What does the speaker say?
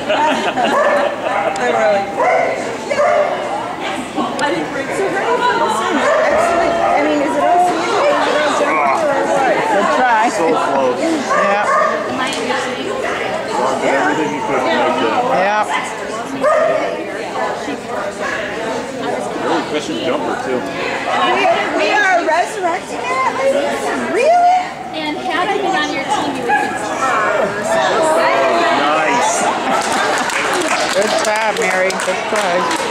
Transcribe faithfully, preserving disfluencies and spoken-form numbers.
They were like, I didn't bring so how do you feel this in? Excellent. I mean, is it all sweet or is it all jumpy or what? Good try. So close. Yeah. Did everything you could to make that. Yeah. Really efficient jumper too. We, we are resurrecting it, ladies? Really? And had I been on your team, you would be Nice. Good job, Mary. Good try.